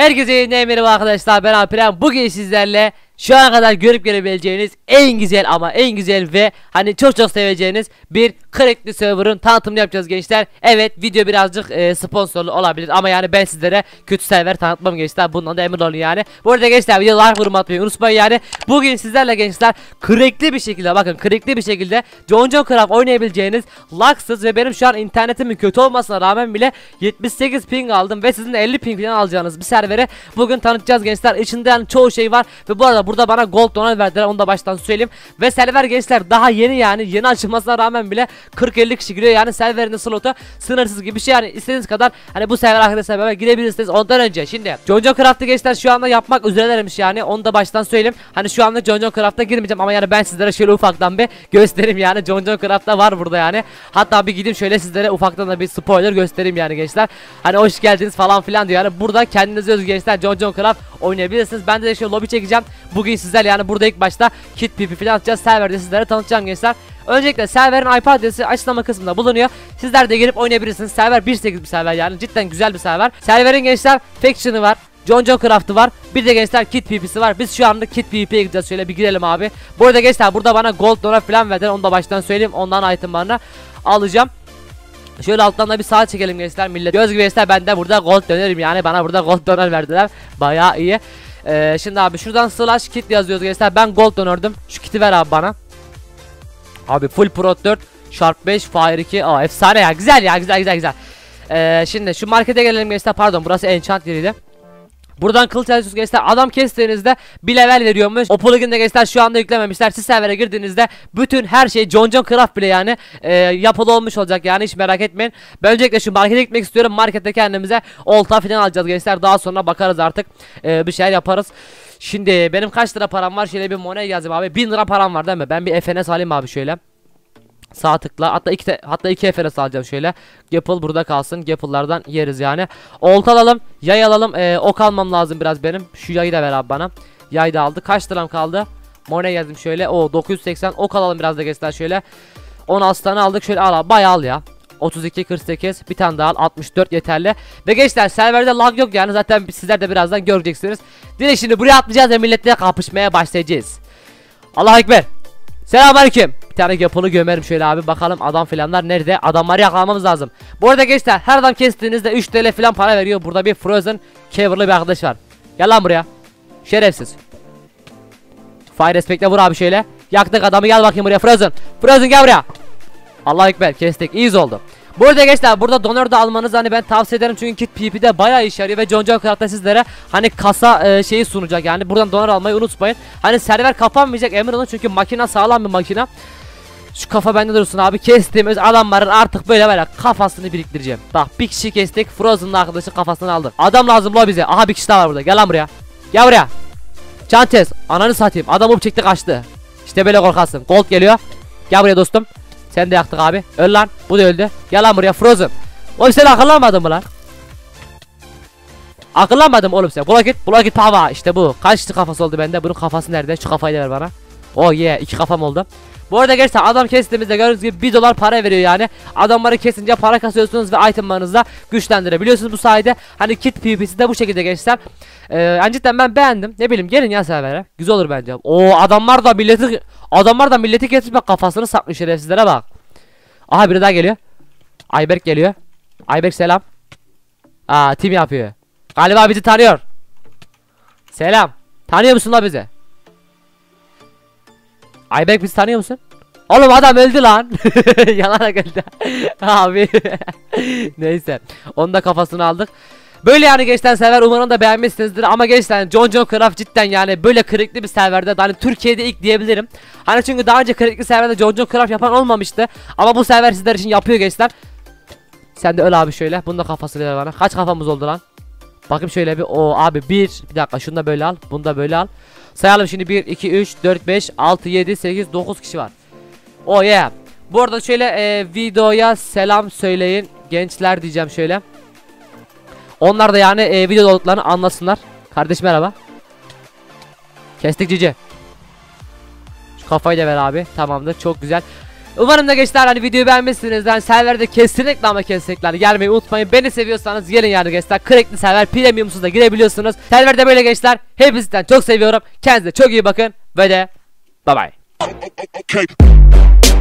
Herkese yeniden merhaba arkadaşlar, ben Alperen. Bugün sizlerle şu ana kadar görüp görebileceğiniz en güzel ama en güzel ve hani çok seveceğiniz bir Crackli server'ın tanıtımını yapacağız gençler. Evet, video birazcık sponsorlu olabilir ama yani ben sizlere kötü server tanıtmam gençler, bundan da emin olun yani. Bu arada gençler, video like yorum atmayı unutmayın yani. Bugün sizlerle gençler Crackli bir şekilde, bakın Crackli bir şekilde John Craft oynayabileceğiniz, lagsız ve benim şu an internetimin kötü olmasına rağmen bile 78 ping aldım ve sizin de 50 ping falan alacağınız bir serveri bugün tanıtacağız gençler. İçinde yani çoğu şey var ve bu arada burada bana gold donal verdiler, onu da baştan söyleyeyim. Ve server gençler daha yeni, yani yeni açılmasına rağmen bile 40-50 kişi giriyor yani. Serverin slotu sınırsız gibi bir şey yani. İstediğiniz kadar hani bu server arkadaşlar beraber girebilirsiniz. Ondan önce şimdi John Craft'ı gençler şu anda yapmak üzerelermiş yani, onu da baştan söyleyeyim. Hani şu anda John Craft'a girmeyeceğim ama yani ben sizlere şöyle ufaktan bir göstereyim yani. John Craft'ta var burada yani. Hatta bir gideyim şöyle sizlere ufaktan da bir spoiler göstereyim yani gençler. Hani hoş geldiniz falan filan diyor yani. Burada kendinize özgü gençler John Craft oynayabilirsiniz. Ben de şöyle lobi çekeceğim. Bugün sizler yani burada ilk başta kit pp falan atacağız. Serverde sizlere tanıtacağım gençlar. Öncelikle serverin IP adresi açıklama kısmında bulunuyor. Sizler de girip oynayabilirsiniz. Server 1.8 bir server yani, cidden güzel bir server. Serverin gençler faction'ı var, John Craft'ı var. Bir de gençler kit pp'si var. Biz şu anda kit pp'ye gideceğiz. Şöyle bir girelim abi. Bu arada gençler burada bana gold donor falan verdiler. Onu da baştan söyleyeyim. Ondan itemlarını alacağım. Şöyle alttan da bir sağa çekelim gençler. Millet göz gibi gençler, ben de burada gold dönerim yani. Bana burada gold donor verdiler. Bayağı iyi. Şimdi abi şuradan slash kit yazıyoruz gençler. Ben gold donördüm. Şu kiti ver abi bana. Abi full pro 4 sharp 5 fire 2. Aa, efsane ya, güzel ya, güzel. Şimdi şu markete gelelim gençler. Pardon, burası enchant yeriydi. Buradan kılıç alıyorsunuz gençler. Adam kestiğinizde bir level veriyormuş. O plugin'de gençler şu anda yüklememişler. Siz servere girdiğinizde bütün her şey John Craft bile yani yapılı olmuş olacak yani, hiç merak etmeyin. Ben öncelikle şu markete gitmek istiyorum. Markette kendimize olta falan alacağız gençler. Daha sonra bakarız artık, bir şeyler yaparız. Şimdi benim kaç lira param var? Şöyle bir money yazayım abi. 1000 lira param var değil mi? Ben bir FNS alayım abi şöyle. Sağ tıkla, hatta iki FNS alacağım şöyle. Gapple burada kalsın. Gapple'lardan yeriz yani. Olta alalım, yay alalım. Ok almam lazım biraz benim. Şu yayı da ver abi bana. Yay da aldı. Kaç liram kaldı? Money yazdım şöyle. O 980. Ok alalım biraz da gençler şöyle. 16 tane aldık. Şöyle al abi. Bayağı al ya. 32 48, bir tane daha al, 64 yeterli. Ve gençler serverde lag yok yani, zaten sizler de birazdan göreceksiniz. Direkt şimdi buraya atlayacağız ve milletle kapışmaya başlayacağız. Allahu ekber. Selamünaleyküm. Bir tane yapılı gömerim şöyle abi, bakalım adam filanlar nerede? Adamları yakalamamız lazım. Bu arada gençler, her adam kestiğinizde 3 TL falan para veriyor. Burada bir Frozen Caver'lı bir arkadaş var. Gel lan buraya. Şerefsiz. Fire Respect'le vur abi şöyle. Yaktık adamı, gel bakayım buraya Frozen. Frozen gel buraya. Allahu ekber, kestik, iyiyiz oldu. Bu arada gençler, burada donör da almanızı hani ben tavsiye ederim, çünkü kit pp'de bayağı iş yarıyor ve John Craft'ta sizlere hani kasa şeyi sunacak yani. Buradan donör almayı unutmayın. Hani server kapanmayacak, emin olun, çünkü makine sağlam bir makine. Şu kafa bende dursun abi. Kestiğimiz adamların artık böyle kafasını biriktireceğim. Bak, bir kişi kestik, Frozen'la arkadaşı kafasını aldık. Adam lazım la bize. Aha, bir kişi daha var burada, gel lan buraya. Gel buraya. Çantez, ananı satayım, adam up çekti kaçtı. İşte böyle korkarsın. Gold geliyor. Gel buraya dostum. Sen de yaktık abi. Öl lan. Bu da öldü. Gel lan buraya Frozen. Oğlum sen akıllanmadın mı lan? Akıllanmadım oğlum sen. Bula git pava. İşte bu. Kaç kafası oldu bende? Bunun kafası nerede? Şu kafayı da ver bana. Oh yeah, 2 kafam oldu. Bu arada gerçekten adam kestiğimizde gördüğünüz gibi 1 dolar para veriyor yani. Adamları kesince para kasıyorsunuz ve itemlarınızla güçlendirebiliyorsunuz bu sayede. Hani kit PvP'si de bu şekilde gençler. Yani cidden ben beğendim. Ne bileyim, gelin ya servere. Güzel olur bence. O adamlar da milleti kesmiş, bak kafasını sakmış şerefsizlere bak. Aha, biri daha geliyor. Ayberk geliyor. Ayberk selam. Aa, tim yapıyor. Galiba bizi tanıyor. Selam. Tanıyor musun la bizi? Ayberk, bizi tanıyor musun? Oğlum adam öldü lan. Yalana geldi. Abi. Neyse. Onun da kafasını aldık. Böyle yani gençler, server umarım da beğenmişsinizdir. Ama gençler, John Craft cidden yani böyle crackli bir serverde, hani Türkiye'de ilk diyebilirim. Hani çünkü daha önce crackli serverde John Craft yapan olmamıştı. Ama bu server sizler için yapıyor gençler. Sen de öl abi şöyle. Bunun da kafasını ver bana. Kaç kafamız oldu lan? Bakayım şöyle bir. O abi bir dakika, şunu da böyle al. Bunu da böyle al. Sayalım şimdi, 1 2 3 4 5 6 7 8 9 kişi var. Oh yeah. Bu arada şöyle videoya selam söyleyin gençler diyeceğim şöyle. Onlar da yani video olduklarını anlasınlar. Kardeş merhaba. Kestik cici. Şu kafayı da ver abi. Tamamdır, çok güzel. Umarım da gençler hani videoyu beğenmişsiniz. Yani serverde kesinlikle ama kesinlikle gelmeyi unutmayın. Beni seviyorsanız gelin yani gençler. Crackli server premiumsuz da girebiliyorsunuz. Serverde böyle gençler. Hepinizden çok seviyorum. Kendinize çok iyi bakın ve de bye bye.